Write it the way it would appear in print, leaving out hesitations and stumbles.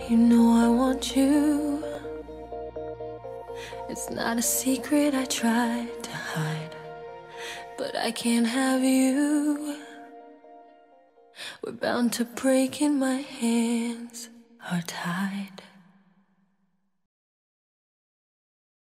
You know I want you. It's not a secret I tried to hide, but I can't have you. We're bound to break and my hands are tied.